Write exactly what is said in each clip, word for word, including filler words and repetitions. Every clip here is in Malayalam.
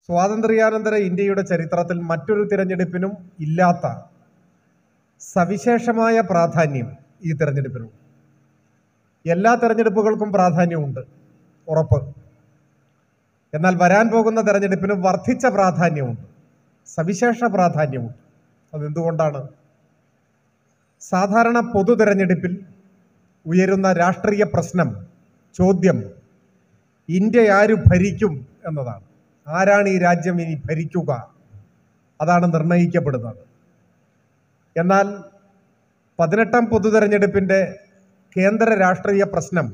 സ്വാതന്ത്ര്യാനന്തര ഇന്ത്യയുടെ ചരിത്രത്തിൽ മറ്റൊരു തിരഞ്ഞെടുപ്പിനും ഇല്ലാത്ത സവിശേഷമായ പ്രാധാന്യം ഈ തിരഞ്ഞെടുപ്പിനുണ്ട്. എല്ലാ തിരഞ്ഞെടുപ്പുകൾക്കും പ്രാധാന്യമുണ്ട്, ഉറപ്പ്. എന്നാൽ വരാൻ പോകുന്ന തിരഞ്ഞെടുപ്പിന് വർദ്ധിച്ച പ്രാധാന്യമുണ്ട്, സവിശേഷ പ്രാധാന്യമുണ്ട്. അതെന്തുകൊണ്ടാണ്? സാധാരണ പൊതു തിരഞ്ഞെടുപ്പിൽ ഉയരുന്ന രാഷ്ട്രീയ പ്രശ്നം, ചോദ്യം, ഇന്ത്യ ആര് ഭരിക്കും എന്നതാണ്. ആരാണ് ഈ രാജ്യം ഇനി ഭരിക്കുക? അതാണ് നിർണയിക്കപ്പെടുന്നത്. എന്നാൽ പതിനെട്ടാം പൊതു തെരഞ്ഞെടുപ്പിൻ്റെ കേന്ദ്ര രാഷ്ട്രീയ പ്രശ്നം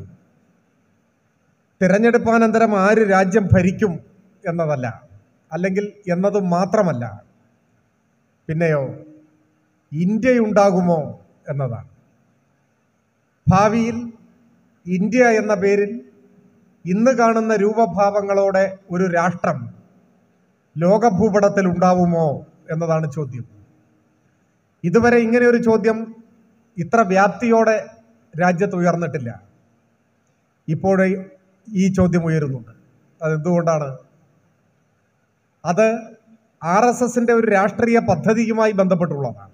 തിരഞ്ഞെടുപ്പാനന്തരം ആര് രാജ്യം ഭരിക്കും എന്നതല്ല, അല്ലെങ്കിൽ എന്നത് മാത്രമല്ല, പിന്നെയോ ഇന്ത്യയുണ്ടാകുമോ എന്നതാണ്. ഭാവിയിൽ ഇന്ത്യ എന്ന പേരിൽ ഇന്ന് കാണുന്ന രൂപഭാവങ്ങളോടെ ഒരു രാഷ്ട്രം ലോകഭൂപടത്തിൽ ഉണ്ടാവുമോ എന്നതാണ് ചോദ്യം. ഇതുവരെ ഇങ്ങനെ ഒരു ചോദ്യം ഇത്ര വ്യാപ്തിയോടെ രാജ്യത്ത് ഉയർന്നിട്ടില്ല. ഇപ്പോഴേ ഈ ചോദ്യം ഉയരുന്നുണ്ട്. അതെന്തുകൊണ്ടാണ്? അത് ആർ എസ് എസിൻ്റെ ഒരു രാഷ്ട്രീയ പദ്ധതിയുമായി ബന്ധപ്പെട്ടുള്ളതാണ്.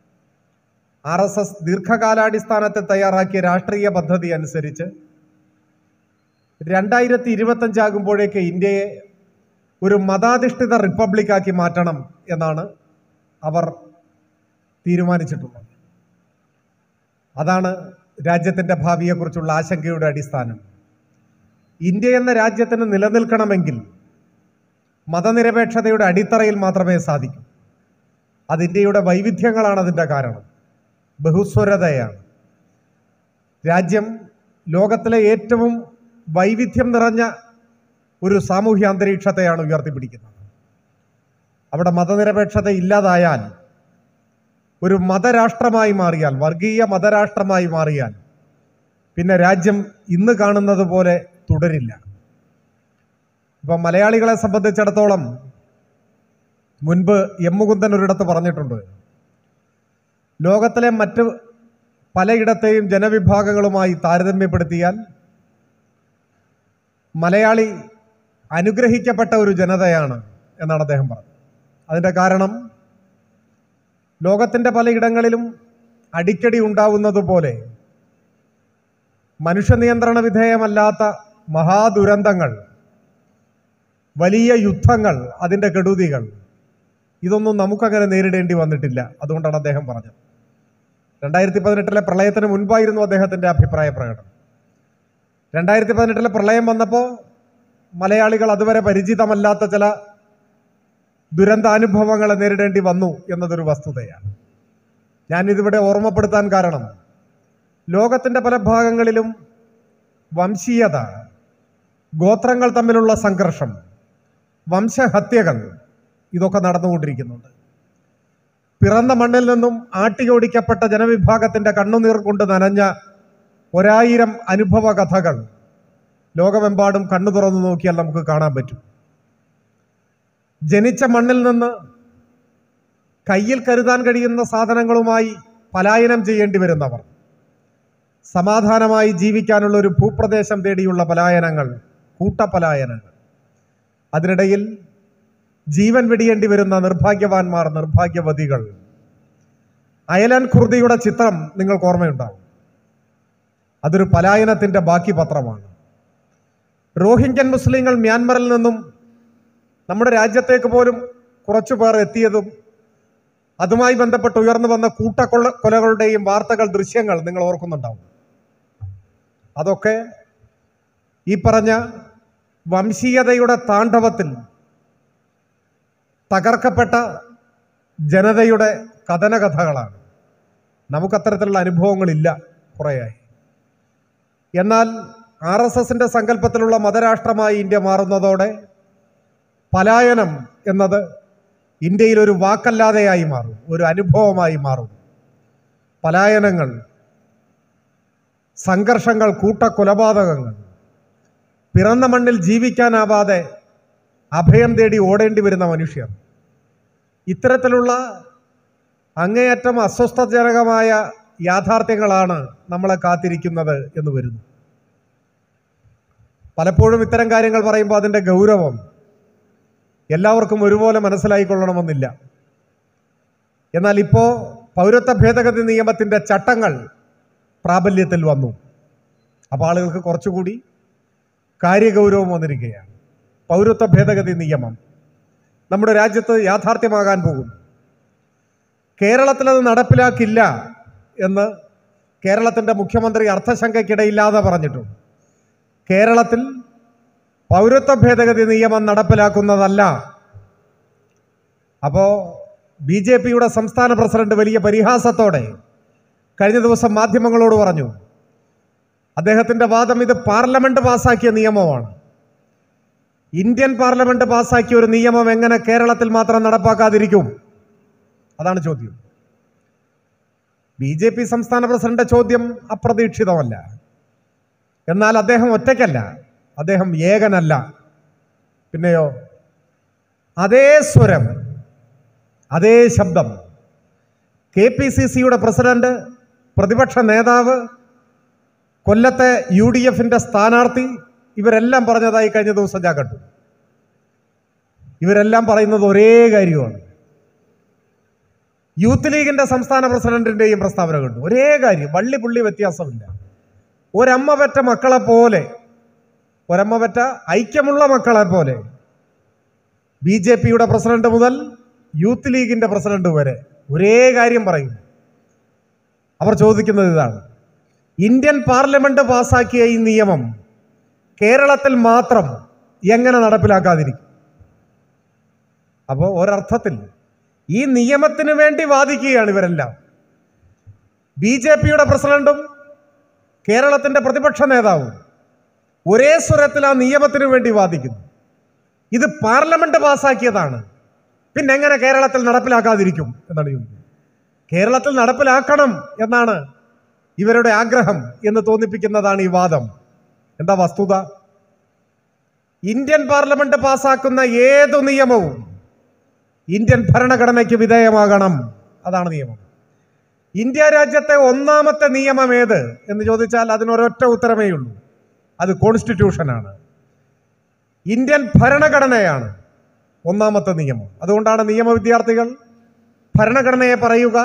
ആർ എസ് എസ് ദീർഘകാലാടിസ്ഥാനത്തിൽ തയ്യാറാക്കിയ രാഷ്ട്രീയ പദ്ധതി അനുസരിച്ച് രണ്ടായിരത്തി ഇരുപത്തഞ്ചാകുമ്പോഴേക്ക് ഇന്ത്യയെ ഒരു മതാധിഷ്ഠിത റിപ്പബ്ലിക്കാക്കി മാറ്റണം എന്നാണ് അവർ തീരുമാനിച്ചിട്ടുള്ളത്. അതാണ് രാജ്യത്തിൻ്റെ ഭാവിയെക്കുറിച്ചുള്ള ആശങ്കയുടെ അടിസ്ഥാനം. ഇന്ത്യ എന്ന രാജ്യത്തിന് നിലനിൽക്കണമെങ്കിൽ മതനിരപേക്ഷതയുടെ അടിത്തറയിൽ മാത്രമേ സാധിക്കൂ. അത് ഇന്ത്യയുടെ വൈവിധ്യങ്ങളാണ് അതിൻ്റെ കാരണം, ബഹുസ്വരതയാണ്. രാജ്യം ലോകത്തിലെ ഏറ്റവും വൈവിധ്യം നിറഞ്ഞ ഒരു സാമൂഹ്യ അന്തരീക്ഷത്തെയാണ് ഉയർത്തിപ്പിടിക്കുന്നത്. അവിടെ മതനിരപേക്ഷത ഇല്ലാതായാൽ, ഒരു മതരാഷ്ട്രമായി മാറിയാൽ, വർഗീയ മതരാഷ്ട്രമായി മാറിയാൽ, പിന്നെ രാജ്യം ഇന്ന് കാണുന്നത് പോലെ തുടരില്ല. ഇപ്പം മലയാളികളെ സംബന്ധിച്ചിടത്തോളം മുൻപ് എം മുകുന്ദൻ ഒരിടത്ത് പറഞ്ഞിട്ടുണ്ട്, ലോകത്തിലെ മറ്റ് പലയിടത്തെയും ജനവിഭാഗങ്ങളുമായി താരതമ്യപ്പെടുത്തിയാൽ മലയാളി അനുഗ്രഹിക്കപ്പെട്ട ഒരു ജനതയാണ് എന്നാണ് അദ്ദേഹം പറഞ്ഞത്. അതിൻ്റെ കാരണം ലോകത്തിൻ്റെ പലയിടങ്ങളിലും അടിക്കടി ഉണ്ടാവുന്നത് പോലെ മനുഷ്യനിയന്ത്രണ വിധേയമല്ലാത്ത മഹാദുരന്തങ്ങൾ, വലിയ യുദ്ധങ്ങൾ, അതിൻ്റെ കെടുതികൾ, ഇതൊന്നും നമുക്കങ്ങനെ നേരിടേണ്ടി വന്നിട്ടില്ല. അതുകൊണ്ടാണ് അദ്ദേഹം പറഞ്ഞത്. രണ്ടായിരത്തി പതിനെട്ടിലെ പ്രളയത്തിന് മുൻപായിരുന്നു അദ്ദേഹത്തിൻ്റെ അഭിപ്രായ പ്രകടനം. രണ്ടായിരത്തി പതിനെട്ടിലെ പ്രളയം വന്നപ്പോൾ മലയാളികൾ അതുവരെ പരിചിതമല്ലാത്ത ചില ദുരന്താനുഭവങ്ങളെ നേരിടേണ്ടി വന്നു എന്നതൊരു വസ്തുതയാണ്. ഞാനിതിവിടെ ഓർമ്മപ്പെടുത്താൻ കാരണം, ലോകത്തിൻ്റെ പല ഭാഗങ്ങളിലും വംശീയത, ഗോത്രങ്ങൾ തമ്മിലുള്ള സംഘർഷം, വംശഹത്യകൾ, ഇതൊക്കെ നടന്നുകൊണ്ടിരിക്കുന്നുണ്ട്. പിറന്ന മണ്ണിൽ നിന്നും ആട്ടിയോടിക്കപ്പെട്ട ജനവിഭാഗത്തിൻ്റെ കണ്ണുനീർ കൊണ്ട് നനഞ്ഞ ഒരായിരം അനുഭവ കഥകൾ ലോകമെമ്പാടും കണ്ണു തുറന്നു നോക്കിയാൽ നമുക്ക് കാണാൻ പറ്റും. ജനിച്ച മണ്ണിൽ നിന്ന് കയ്യിൽ കരുതാൻ കഴിയുന്ന സാധനങ്ങളുമായി പലായനം ചെയ്യേണ്ടി വരുന്നവർ, സമാധാനമായി ജീവിക്കാനുള്ള ഒരു ഭൂപ്രദേശം തേടിയുള്ള പലായനങ്ങൾ, കൂട്ടപലായനങ്ങൾ, അതിനിടയിൽ ജീവൻ വെടിയേണ്ടി വരുന്ന നിർഭാഗ്യവാന്മാർ, നിർഭാഗ്യവതികൾ. അയലൻ ഖുർദിയുടെ ചിത്രം നിങ്ങൾക്ക് ഓർമ്മയുണ്ടാവും. അതൊരു പലായനത്തിൻ്റെ ബാക്കി പത്രമാണ്. റോഹിംഗ്യൻ മുസ്ലിങ്ങൾ മ്യാൻമറിൽ നിന്നും നമ്മുടെ രാജ്യത്തേക്ക് പോലും കുറച്ചു പേർ എത്തിയതും അതുമായി ബന്ധപ്പെട്ട് ഉയർന്നു വന്ന കൂട്ടക്കൊള്ള കൊലകളുടെയും വാർത്തകൾ, ദൃശ്യങ്ങൾ നിങ്ങൾ ഓർക്കുന്നുണ്ടാവും. അതൊക്കെ ഈ പറഞ്ഞ വംശീയതയുടെ താണ്ഡവത്തിൽ തകർക്കപ്പെട്ട ജനതയുടെ കഥനകഥകളാണ്. നമുക്കത്തരത്തിലുള്ള അനുഭവങ്ങളില്ല കുറേയായി. എന്നാൽ ആർ എസ് എസിൻ്റെ സങ്കല്പത്തിലുള്ള മതരാഷ്ട്രമായി ഇന്ത്യ മാറുന്നതോടെ പലായനം എന്നത് ഇന്ത്യയിൽ ഒരു വാക്കല്ലാതെയായി മാറും, ഒരു അനുഭവമായി മാറും. പലായനങ്ങൾ, സംഘർഷങ്ങൾ, കൂട്ടക്കൊലപാതകങ്ങൾ, പിറന്ന മണ്ണിൽ ജീവിക്കാനാവാതെ അഭയം തേടി ഓടേണ്ടി വരുന്ന മനുഷ്യർ, ഇത്തരത്തിലുള്ള അങ്ങേയറ്റം അസ്വസ്ഥജനകമായ യാഥാർത്ഥ്യങ്ങളാണ് നമ്മളെ കാത്തിരിക്കുന്നത് എന്ന് വരുന്നു. പലപ്പോഴും ഇത്തരം കാര്യങ്ങൾ പറയുമ്പോൾ അതിൻ്റെ ഗൗരവം എല്ലാവർക്കും ഒരുപോലെ മനസ്സിലായിക്കൊള്ളണമെന്നില്ല. എന്നാൽ ഇപ്പോൾ പൗരത്വ ഭേദഗതി നിയമത്തിൻ്റെ ചട്ടങ്ങൾ പ്രാബല്യത്തിൽ വന്നു. അപ്പോൾ ആളുകൾക്ക് കുറച്ചുകൂടി കാര്യഗൗരവം വന്നിരിക്കുകയാണ്. പൗരത്വ ഭേദഗതി നിയമം നമ്മുടെ രാജ്യത്ത് യാഥാർത്ഥ്യമാകാൻ പോകുന്നു. കേരളത്തിലത് നടപ്പിലാക്കില്ല എന്ന് കേരളത്തിൻ്റെ മുഖ്യമന്ത്രി അർത്ഥശങ്കയ്ക്കിടയില്ലാതെ പറഞ്ഞിട്ടുണ്ട്. കേരളത്തിൽ പൗരത്വ ഭേദഗതി നിയമം നടപ്പിലാക്കുന്നതല്ല. അപ്പോൾ ബി ജെ പിയുടെ സംസ്ഥാന പ്രസിഡന്റ് വലിയ പരിഹാസത്തോടെ കഴിഞ്ഞ ദിവസം മാധ്യമങ്ങളോട് പറഞ്ഞു, അദ്ദേഹത്തിൻ്റെ വാദം ഇത് പാർലമെന്റ് പാസാക്കിയ നിയമമാണ്. ഇന്ത്യൻ പാർലമെന്റ് പാസാക്കിയ ഒരു നിയമം എങ്ങനെ കേരളത്തിൽ മാത്രം നടപ്പാക്കാതിരിക്കും? അതാണ് ചോദ്യം. ബി ജെ പി സംസ്ഥാന പ്രസിഡന്റ് ചോദ്യം അപ്രതീക്ഷിതമല്ല. എന്നാൽ അദ്ദേഹം ഒറ്റയ്ക്കല്ല, അദ്ദേഹം ഏകനല്ല. പിന്നെയോ അതേ സ്വരം, അതേ ശബ്ദം കെ പി സി സിയുടെ പ്രസിഡന്റ്, പ്രതിപക്ഷ നേതാവ്, കൊല്ലത്തെ യു ഡി എഫിൻ്റെ സ്ഥാനാർത്ഥി, ഇവരെല്ലാം പറഞ്ഞതായി കഴിഞ്ഞ ദിവസം ഞാൻ കണ്ടു. ഇവരെല്ലാം പറയുന്നത് ഒരേ കാര്യമാണ്. യൂത്ത് ലീഗിൻ്റെ സംസ്ഥാന പ്രസിഡന്റിൻ്റെയും പ്രസ്താവന കണ്ടു. ഒരേ കാര്യം, വള്ളി പുള്ളി വ്യത്യാസമില്ല. ഒരമ്മ പെറ്റ മക്കളെ പോലെ, ഒരമ്മ പെറ്റ ഐക്യമുള്ള മക്കളെ പോലെ ബി ജെ പിയുടെ പ്രസിഡന്റ് മുതൽ യൂത്ത് ലീഗിൻ്റെ പ്രസിഡന്റ് വരെ ഒരേ കാര്യം പറയും. അവർ ചോദിക്കുന്നത് ഇതാണ്, ഇന്ത്യൻ പാർലമെന്റ് പാസാക്കിയ ഈ നിയമം കേരളത്തിൽ മാത്രം എങ്ങനെ നടപ്പിലാക്കാതിരിക്കും? അപ്പോൾ ഒരർത്ഥത്തിൽ ഈ നിയമത്തിന് വേണ്ടി വാദിക്കുകയാണ് ഇവരെല്ലാം. ബി ജെ പിയുടെ പ്രസിഡന്റും കേരളത്തിൻ്റെ പ്രതിപക്ഷ നേതാവും ഒരേ സ്വരത്തിൽ ആ നിയമത്തിന് വേണ്ടി വാദിക്കുന്നു. ഇത് പാർലമെന്റ് പാസാക്കിയതാണ്, പിന്നെ എങ്ങനെ കേരളത്തിൽ നടപ്പിലാക്കാതിരിക്കും എന്നാണ് ചോദിക്കുന്നത്. കേരളത്തിൽ നടപ്പിലാക്കണം എന്നാണ് ഇവരുടെ ആഗ്രഹം എന്ന് തോന്നിപ്പിക്കുന്നതാണ് ഈ വാദം. എന്താ വസ്തുത? ഇന്ത്യൻ പാർലമെന്റ് പാസാക്കുന്ന ഏതു നിയമവും ഇന്ത്യൻ ഭരണഘടനയ്ക്ക് വിധേയമാകണം. അതാണ് നിയമം. ഇന്ത്യ രാജ്യത്തെ ഒന്നാമത്തെ നിയമം ഏത് എന്ന് ചോദിച്ചാൽ അതിനൊരൊറ്റ ഉത്തരമേ ഉള്ളൂ, അത് കോൺസ്റ്റിറ്റ്യൂഷനാണ്. ഇന്ത്യൻ ഭരണഘടനയാണ് ഒന്നാമത്തെ നിയമം. അതുകൊണ്ടാണ് നിയമ വിദ്യാർത്ഥികൾ ഭരണഘടനയെ പറയുക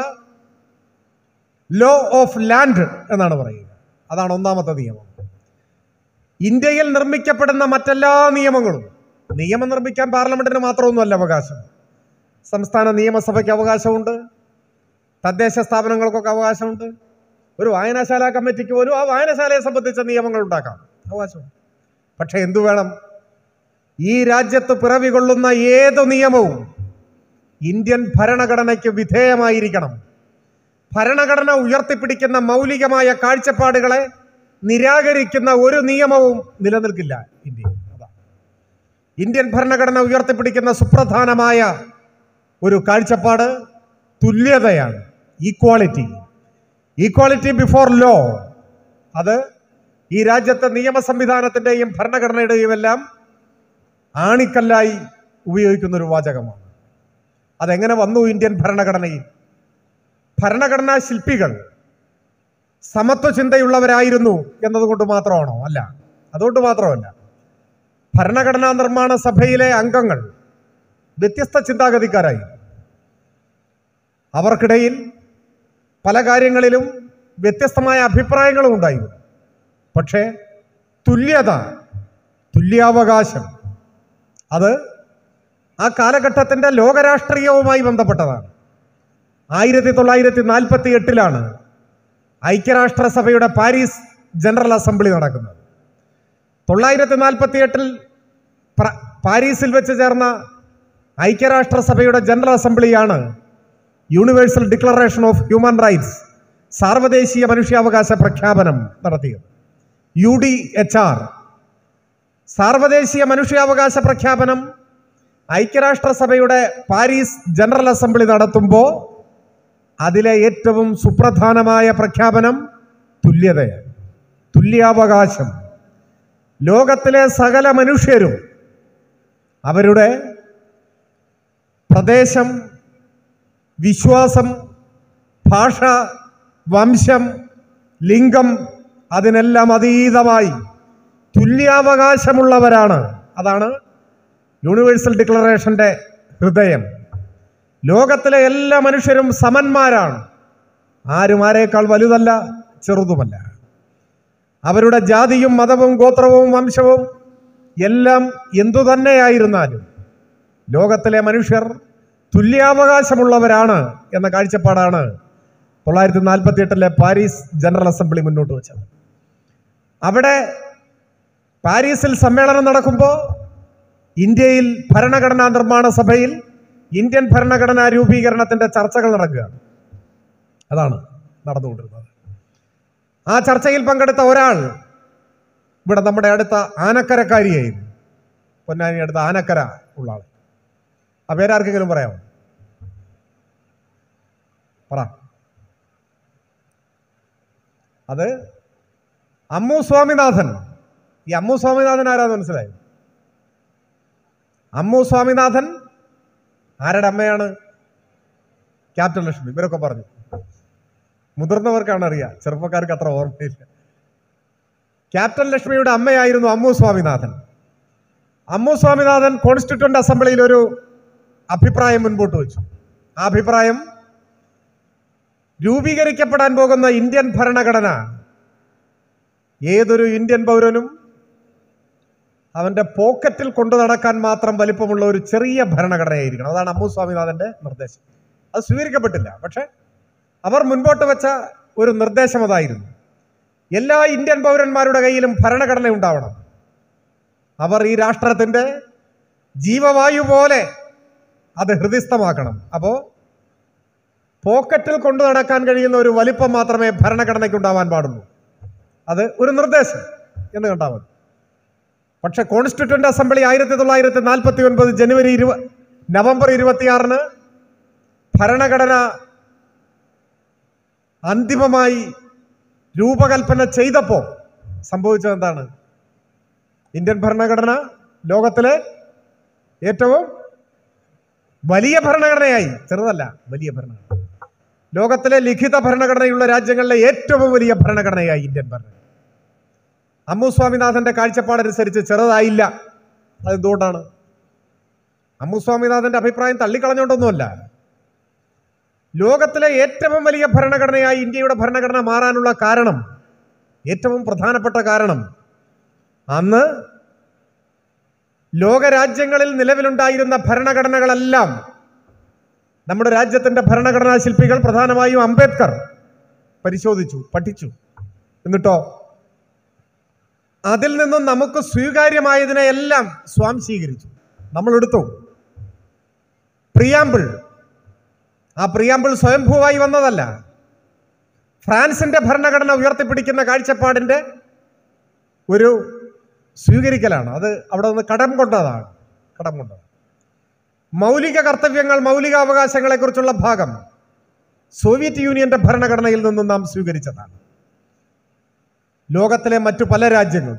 ലോ ഓഫ് ലാൻഡ് എന്നാണ് പറയുക. അതാണ് ഒന്നാമത്തെ നിയമം. ഇന്ത്യയിൽ നിർമ്മിക്കപ്പെടുന്ന മറ്റെല്ലാ നിയമങ്ങളും, നിയമം നിർമ്മിക്കാൻ പാർലമെന്റിന് മാത്രമൊന്നുമല്ല അവകാശം, സംസ്ഥാന നിയമസഭയ്ക്ക് അവകാശമുണ്ട്, തദ്ദേശ സ്ഥാപനങ്ങൾക്കൊക്കെ അവകാശമുണ്ട്, ഒരു വായനശാല കമ്മിറ്റിക്ക് പോലും ആ വായനശാലയെ സംബന്ധിച്ച നിയമങ്ങൾ ഉണ്ടാക്കാം, അവകാശമുണ്ട്. പക്ഷെ എന്തു വേണം? ഈ രാജ്യത്ത് പിറവികൊള്ളുന്ന ഏതു നിയമവും ഇന്ത്യൻ ഭരണഘടനയ്ക്ക് വിധേയമായിരിക്കണം. ഭരണഘടന ഉയർത്തിപ്പിടിക്കുന്ന മൗലികമായ കാഴ്ചപ്പാടുകളെ നിരാകരിക്കുന്ന ഒരു നിയമവും നിലനിൽക്കില്ല ഇന്ത്യയിൽ. അതാണ് ഇന്ത്യൻ ഭരണഘടന ഉയർത്തിപ്പിടിക്കുന്ന സുപ്രധാനമായ ഒരു കാഴ്ചപ്പാട്, തുല്യതയാണ്, ഈക്വാളിറ്റി. Equality before law. അത് ഈ രാജ്യത്തെ നിയമ സംവിധാനത്തിൻ്റെയും ഭരണഘടനയുടെയും എല്ലാം ആണിക്കല്ലായി ഉപയോഗിക്കുന്നൊരു വാചകമാണ്. അതെങ്ങനെ വന്നു ഇന്ത്യൻ ഭരണഘടനയിൽ? ഭരണഘടനാ ശില്പികൾ സമത്വ ചിന്തയുള്ളവരായിരുന്നു എന്നതുകൊണ്ട് മാത്രമാണോ? അല്ല, അതുകൊണ്ട് മാത്രമല്ല. ഭരണഘടനാ നിർമ്മാണ സഭയിലെ അംഗങ്ങൾ വ്യത്യസ്ത ചിന്താഗതിക്കാരായി. അവർക്കിടയിൽ പല കാര്യങ്ങളിലും വ്യത്യസ്തമായ അഭിപ്രായങ്ങളും ഉണ്ടായിരുന്നു. പക്ഷേ തുല്യത, തുല്യാവകാശം, അത് ആ കാലഘട്ടത്തിൻ്റെ ലോകരാഷ്ട്രീയവുമായി ബന്ധപ്പെട്ടതാണ്. ആയിരത്തി തൊള്ളായിരത്തി നാൽപ്പത്തി എട്ടിലാണ് ഐക്യരാഷ്ട്രസഭയുടെ പാരീസ് ജനറൽ അസംബ്ലി നടക്കുന്നത്. തൊള്ളായിരത്തി നാൽപ്പത്തി എട്ടിൽ പാരീസിൽ വെച്ച് ചേർന്ന ഐക്യരാഷ്ട്രസഭയുടെ ജനറൽ അസംബ്ലിയാണ് universal declaration of human rights, സാർവദേശീയ മനുഷ്യാവകാശ പ്രഖ്യാപനം നടത്തിയത്. യു ഡി എച്ച് ആർ, സാർവദേശീയ മനുഷ്യാവകാശ പ്രഖ്യാപനം ഐക്യരാഷ്ട്രസഭയുടെ പാരീസ് ജനറൽ അസംബ്ലി നടത്തുമ്പോൾ അതിലെ ഏറ്റവും സുപ്രധാനമായ പ്രഖ്യാപനം തുല്യതയാണ്, തുല്യാവകാശം. ലോകത്തിലെ സകല മനുഷ്യരും അവരുടെ പ്രദേശം, വിശ്വാസം, ഭാഷ, വംശം, ലിംഗം, അതിനെല്ലാം അതീതമായി തുല്യാവകാശമുള്ളവരാണ്. അതാണ് യൂണിവേഴ്സൽ ഡിക്ലറേഷൻ്റെ ഹൃദയം. ലോകത്തിലെ എല്ലാ മനുഷ്യരും സമന്മാരാണ്. ആരും ആരേക്കാൾ വലുതല്ല, ചെറുതുമല്ല. അവരുടെ ജാതിയും മതവും ഗോത്രവും വംശവും എല്ലാം എന്തു തന്നെയായിരുന്നാലും ലോകത്തിലെ മനുഷ്യർ തുല്യാവകാശമുള്ളവരാണ് എന്ന കാഴ്ചപ്പാടാണ് തൊള്ളായിരത്തി നാൽപ്പത്തി എട്ടിലെ പാരീസ് ജനറൽ അസംബ്ലി മുന്നോട്ട് വെച്ചത്. അവിടെ പാരീസിൽ സമ്മേളനം നടക്കുമ്പോൾ ഇന്ത്യയിൽ ഭരണഘടനാ നിർമ്മാണ സഭയിൽ ഇന്ത്യൻ ഭരണഘടനാ രൂപീകരണത്തിൻ്റെ ചർച്ചകൾ നടക്കുകയാണ്. അതാണ് നടന്നുകൊണ്ടിരുന്നത്. ആ ചർച്ചയിൽ പങ്കെടുത്ത ഒരാൾ ഇവിടെ നമ്മുടെ അടുത്ത ആനക്കരക്കാരിയായിരുന്നു. പൊന്നാനി അടുത്ത ആനക്കര ഉള്ള ആൾ. ആ പേരാർക്കെങ്കിലും പറയാമോ? പറ. അത് അമ്മു സ്വാമിനാഥൻ. ഈ അമ്മു സ്വാമിനാഥൻ ആരാന്ന് മനസ്സിലായി? അമ്മു സ്വാമിനാഥൻ ആരുടെ അമ്മയാണ്? ക്യാപ്റ്റൻ ലക്ഷ്മി. ഇവരൊക്കെ പറഞ്ഞു. മുതിർന്നവർക്കാണ് അറിയാം, ചെറുപ്പക്കാർക്ക് അത്ര ഓർമ്മയില്ല. ക്യാപ്റ്റൻ ലക്ഷ്മിയുടെ അമ്മയായിരുന്നു അമ്മു സ്വാമിനാഥൻ. അമ്മു സ്വാമിനാഥൻ കോൺസ്റ്റിറ്റ്യൂവന്റ് അസംബ്ലിയിൽ ഒരു അഭിപ്രായം മുൻപോട്ട് വെച്ചു. ആ അഭിപ്രായം രൂപീകരിക്കപ്പെടാൻ പോകുന്ന ഇന്ത്യൻ ഭരണഘടന ഏതൊരു ഇന്ത്യൻ പൗരനും അവൻ്റെ പോക്കറ്റിൽ കൊണ്ടു നടക്കാൻ മാത്രം വലിപ്പമുള്ള ഒരു ചെറിയ ഭരണഘടനയായിരിക്കണം. അതാണ് അമ്മു സ്വാമിനാഥൻ്റെ നിർദ്ദേശം. അത് സ്വീകരിക്കപ്പെട്ടില്ല. പക്ഷെ അവർ മുൻപോട്ട് വെച്ച ഒരു നിർദ്ദേശം അതായിരുന്നു: എല്ലാ ഇന്ത്യൻ പൗരന്മാരുടെ കയ്യിലും ഭരണഘടന ഉണ്ടാവണം. അവർ ഈ രാഷ്ട്രത്തിൻ്റെ ജീവവായു പോലെ അത് ഹൃദിസ്ഥമാക്കണം. അപ്പോൾ പോക്കറ്റിൽ കൊണ്ടു നടക്കാൻ കഴിയുന്ന ഒരു വലിപ്പം മാത്രമേ ഭരണഘടനയ്ക്ക് ഉണ്ടാവാൻ പാടുള്ളൂ. അത് ഒരു നിർദ്ദേശം എന്ന് കണ്ടാൽ മതി. പക്ഷെ കോൺസ്റ്റിറ്റ്യൂവന്റ് അസംബ്ലി ആയിരത്തി തൊള്ളായിരത്തി നാൽപ്പത്തി ഒൻപത് ജനുവരി ഇരുപ നവംബർ ഇരുപത്തിയാറിന് ഭരണഘടന അന്തിമമായി രൂപകൽപ്പന ചെയ്തപ്പോൾ സംഭവിച്ചത് എന്താണ്? ഇന്ത്യൻ ഭരണഘടന ലോകത്തിലെ ഏറ്റവും വലിയ ഭരണഘടനയായി. ചെറുതല്ല, വലിയ ഭരണഘടന. ലോകത്തിലെ ലിഖിത ഭരണഘടനയുള്ള രാജ്യങ്ങളിലെ ഏറ്റവും വലിയ ഭരണഘടനയായി ഇന്ത്യൻ ഭരണഘടന. അമ്മു സ്വാമിനാഥന്റെ കാഴ്ചപ്പാടനുസരിച്ച് ചെറുതായില്ല. അതെന്തുകൊണ്ടാണ്? അമ്മു സ്വാമിനാഥന്റെ അഭിപ്രായം തള്ളിക്കളഞ്ഞുകൊണ്ടൊന്നുമല്ല. ലോകത്തിലെ ഏറ്റവും വലിയ ഭരണഘടനയായി ഇന്ത്യയുടെ ഭരണഘടന മാറാനുള്ള കാരണം, ഏറ്റവും പ്രധാനപ്പെട്ട കാരണം, അന്ന് ലോകരാജ്യങ്ങളിൽ നിലവിലുണ്ടായിരുന്ന ഭരണഘടനകളെല്ലാം നമ്മുടെ രാജ്യത്തിൻ്റെ ഭരണഘടനാ ശില്പികൾ, പ്രധാനമായും അംബേദ്കർ, പരിശോധിച്ചു, പഠിച്ചു. എന്നിട്ടോ അതിൽ നിന്നും നമുക്ക് സ്വീകാര്യമായതിനെ എല്ലാം സ്വാംശീകരിച്ചു. നമ്മൾ എടുത്തു. പ്രിയാമ്പിൾ, ആ പ്രിയാമ്പിൾ സ്വയംഭൂവായി വന്നതല്ല. ഫ്രാൻസിന്റെ ഭരണഘടന ഉയർത്തിപ്പിടിക്കുന്ന കാഴ്ചപ്പാടിന്റെ ഒരു സ്വീകരിക്കലാണ്. അത് അവിടെ നിന്ന് കടം കൊണ്ടതാണ് കടം കൊണ്ടത് മൗലിക കർത്തവ്യങ്ങൾ, മൗലികാവകാശങ്ങളെ കുറിച്ചുള്ള ഭാഗം സോവിയറ്റ് യൂണിയന്റെ ഭരണഘടനയിൽ നിന്നും നാം സ്വീകരിച്ചതാണ്. ലോകത്തിലെ മറ്റു പല രാജ്യങ്ങളും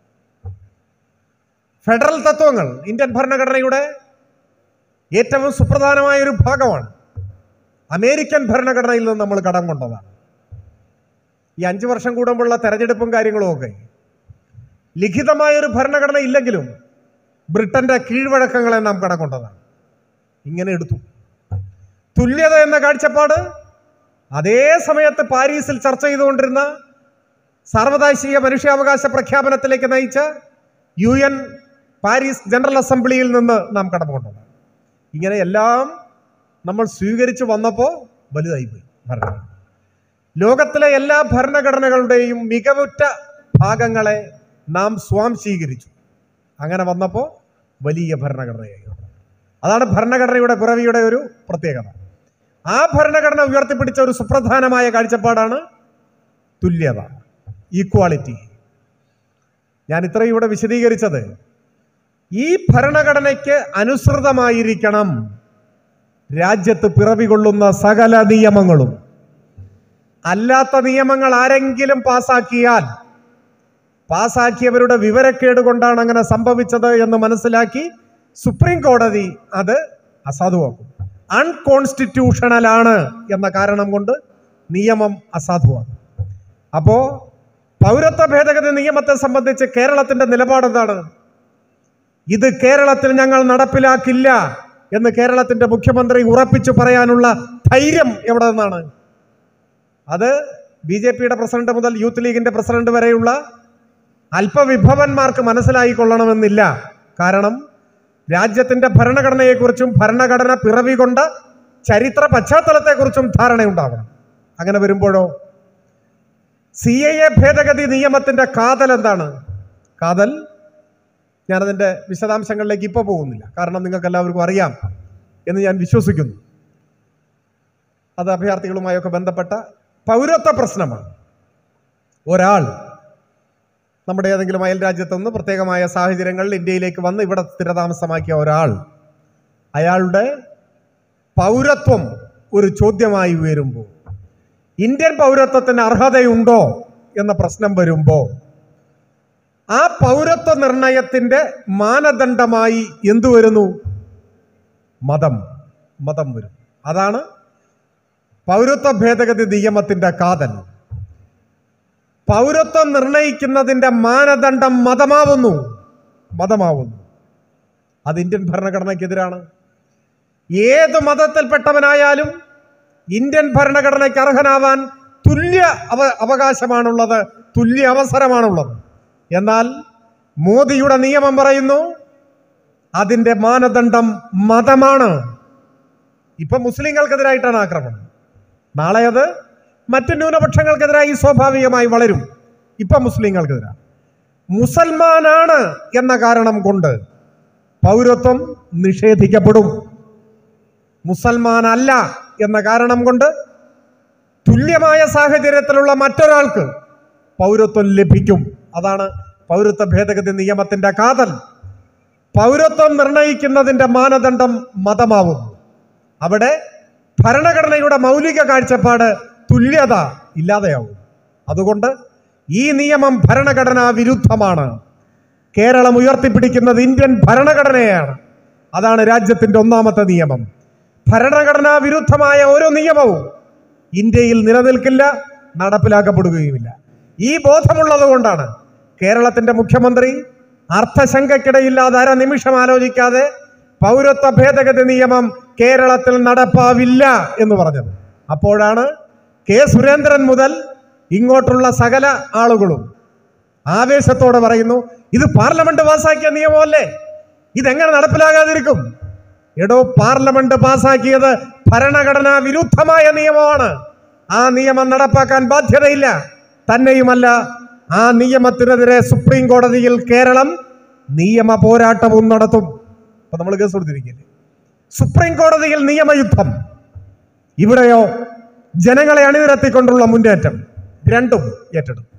ഫെഡറൽ തത്വങ്ങൾ ഇന്ത്യൻ ഭരണഘടനയുടെ ഏറ്റവും സുപ്രധാനമായ ഒരു ഭാഗമാണ്. അമേരിക്കൻ ഭരണഘടനയിൽ നിന്ന് നമ്മൾ കടം കൊണ്ടതാണ്. ഈ അഞ്ചു വർഷം കൂടുമ്പോഴുള്ള തെരഞ്ഞെടുപ്പും കാര്യങ്ങളും ഒക്കെ ലിഖിതമായൊരു ഭരണഘടന ഇല്ലെങ്കിലും ബ്രിട്ടന്റെ കീഴ്വഴക്കങ്ങളെ നാം കടം കൊണ്ടതാണ്. ഇങ്ങനെ എടുത്തു. തുല്യത എന്ന കാഴ്ചപ്പാട് അതേ സമയത്ത് പാരീസിൽ ചർച്ച ചെയ്തുകൊണ്ടിരുന്ന സാർവദേശീയ മനുഷ്യാവകാശ പ്രഖ്യാപനത്തിലേക്ക് നയിച്ച യു എൻ പാരീസ് ജനറൽ അസംബ്ലിയിൽ നിന്ന് നാം കടം കൊണ്ടതാണ്. ഇങ്ങനെ എല്ലാം നമ്മൾ സ്വീകരിച്ചു വന്നപ്പോൾ വലുതായിപ്പോയി ഭരണഘടന. ലോകത്തിലെ എല്ലാ ഭരണഘടനകളുടെയും മികവുറ്റ ഭാഗങ്ങളെ നാം സ്വാംശീകരിച്ചു. അങ്ങനെ വന്നപ്പോൾ വലിയ ഭരണഘടനയായി. അതാണ് ഭരണഘടനയുടെ പിറവിയുടെ ഒരു പ്രത്യേകത. ആ ഭരണഘടന ഉയർത്തിപ്പിടിച്ച ഒരു സുപ്രധാനമായ കാഴ്ചപ്പാടാണ് തുല്യത, ഈക്വാളിറ്റി. ഞാൻ ഇത്രയും ഇവിടെ വിശദീകരിച്ചത് ഈ ഭരണഘടനയ്ക്ക് അനുസൃതമായിരിക്കണം രാജ്യത്ത് പിറവികൊള്ളുന്ന സകല നിയമങ്ങളും. അല്ലാത്ത നിയമങ്ങൾ ആരെങ്കിലും പാസാക്കിയാൽ പാസാക്കിയവരുടെ വിവരക്കേട് കൊണ്ടാണ് അങ്ങനെ സംഭവിച്ചത് എന്ന് മനസ്സിലാക്കി സുപ്രീം കോടതി അത് അസാധുവാക്കും. അൺകോൺസ്റ്റിറ്റ്യൂഷണലാണ് എന്ന കാരണം കൊണ്ട് നിയമം അസാധുവാക്കും. അപ്പോ പൗരത്വ ഭേദഗതി നിയമത്തെ സംബന്ധിച്ച് കേരളത്തിന്റെ നിലപാട് എന്താണ്? ഇത് കേരളത്തിൽ ഞങ്ങൾ നടപ്പിലാക്കില്ല എന്ന് കേരളത്തിന്റെ മുഖ്യമന്ത്രി ഉറപ്പിച്ചു പറയാനുള്ള ധൈര്യം എവിടെ നിന്നാണ്? അത് ബി ജെ പിയുടെ പ്രസിഡന്റ് മുതൽ യൂത്ത് ലീഗിന്റെ പ്രസിഡന്റ് വരെയുള്ള അല്പവിഭവന്മാർക്ക് മനസ്സിലായിക്കൊള്ളണമെന്നില്ല. കാരണം രാജ്യത്തിന്റെ ഭരണഘടനയെക്കുറിച്ചും ഭരണഘടന പിറവി കൊണ്ട ചരിത്ര പശ്ചാത്തലത്തെക്കുറിച്ചും ധാരണയുണ്ടാവണം. അങ്ങനെ വരുമ്പോഴോ സി എ എ ഭേദഗതി നിയമത്തിന്റെ കാതൽ എന്താണ്? കാതൽ ഞാനതിൻ്റെ വിശദാംശങ്ങളിലേക്ക് ഇപ്പോൾ പോകുന്നില്ല, കാരണം നിങ്ങൾക്ക് എല്ലാവർക്കും അറിയാം എന്ന് ഞാൻ വിശ്വസിക്കുന്നു. അത് അഭയാർത്ഥികളുമായൊക്കെ ബന്ധപ്പെട്ട പൗരത്വ പ്രശ്നമാണ്. ഒരാൾ നമ്മുടെ ഏതെങ്കിലും അയൽ രാജ്യത്തുനിന്ന് പ്രത്യേകമായ സാഹചര്യങ്ങളിൽ ഇന്ത്യയിലേക്ക് വന്ന് ഇവിടെ സ്ഥിരതാമസമാക്കിയ ഒരാൾ, അയാളുടെ പൗരത്വം ഒരു ചോദ്യമായി ഉയരുമ്പോൾ, ഇന്ത്യൻ പൗരത്വത്തിന് അർഹതയുണ്ടോ എന്ന പ്രശ്നം വരുമ്പോൾ, ആ പൗരത്വ നിർണയത്തിന്റെ മാനദണ്ഡമായി എന്തു വരുന്നു? മതം മതം വരും. അതാണ് പൗരത്വ ഭേദഗതി നിയമത്തിന്റെ കാതൽ. പൗരത്വം നിർണയിക്കുന്നതിന്റെ മാനദണ്ഡം മതമാവുന്നു മതമാവുന്നു അത് ഇന്ത്യൻ ഭരണഘടനയ്ക്കെതിരാണ്. ഏത് മതത്തിൽപ്പെട്ടവനായാലും ഇന്ത്യൻ ഭരണഘടനയ്ക്ക് അർഹനാവാൻ തുല്യ അവ അവകാശമാണുള്ളത്, തുല്യ അവസരമാണുള്ളത്. എന്നാൽ മോദിയുടെ നിയമം പറയുന്നു അതിൻ്റെ മാനദണ്ഡം മതമാണ്. ഇപ്പം മുസ്ലിങ്ങൾക്കെതിരായിട്ടാണ് ആക്രമണം, നാളെ അത് മറ്റ് ന്യൂനപക്ഷങ്ങൾക്കെതിരായി സ്വാഭാവികമായി വളരും. ഇപ്പം മുസ്ലിങ്ങൾക്കെതിരാണ്. മുസൽമാനാണ് എന്ന കാരണം കൊണ്ട് പൗരത്വം നിഷേധിക്കപ്പെടും. മുസൽമാനല്ല എന്ന കാരണം കൊണ്ട് തുല്യമായ സാഹചര്യത്തിലുള്ള മറ്റൊരാൾക്ക് പൗരത്വം ലഭിക്കും. അതാണ് പൗരത്വ ഭേദഗതി നിയമത്തിന്റെ കാതൽ. പൗരത്വം നിർണയിക്കുന്നതിന്റെ മാനദണ്ഡം മതമാവുന്നു. അവിടെ ഭരണഘടനയുടെ മൗലിക കാഴ്ചപ്പാട് തുല്യത ഇല്ലാതെയാവും. അതുകൊണ്ട് ഈ നിയമം ഭരണഘടനാ വിരുദ്ധമാണ്. കേരളം ഉയർത്തിപ്പിടിക്കുന്നത് ഇന്ത്യൻ ഭരണഘടനയാണ്. അതാണ് രാജ്യത്തിന്റെ ഒന്നാമത്തെ നിയമം. ഭരണഘടനാ വിരുദ്ധമായ ഓരോ നിയമവും ഇന്ത്യയിൽ നിലനിൽക്കില്ല, നടപ്പിലാക്കപ്പെടുകയുമില്ല. ഈ ബോധമുള്ളത് കൊണ്ടാണ് കേരളത്തിന്റെ മുഖ്യമന്ത്രി അർത്ഥശങ്കയ്ക്കിടയില്ലാതെ അര നിമിഷം ആലോചിക്കാതെ പൗരത്വ ഭേദഗതി നിയമം കേരളത്തിൽ നടപ്പാവില്ല എന്ന് പറഞ്ഞത്. അപ്പോഴാണ് കെ സുരേന്ദ്രൻ മുതൽ ഇങ്ങോട്ടുള്ള സകല ആളുകളും ആവേശത്തോടെ പറയുന്നു, ഇത് പാർലമെന്റ് പാസാക്കിയ നിയമമല്ലേ, ഇതെങ്ങനെ നടപ്പിലാകാതിരിക്കും? എടോ, പാർലമെന്റ് പാസാക്കിയത് ഭരണഘടനാ വിരുദ്ധമായ നിയമമാണ്. ആ നിയമം നടപ്പാക്കാൻ ബാധ്യതയില്ല. തന്നെയുമല്ല, ആ നിയമത്തിനെതിരെ സുപ്രീം കോടതിയിൽ കേരളം നിയമ പോരാട്ടവും നടത്തും. അപ്പൊ നമ്മൾ കേസ് കൊടുത്തിരിക്കില്ലേ? സുപ്രീം കോടതിയിൽ നിയമയുദ്ധം, ഇവിടെയോ ജനങ്ങളെ അണിനിരത്തിക്കൊണ്ടുള്ള മുന്നേറ്റം. രണ്ടും ഏറ്റെടുക്കും.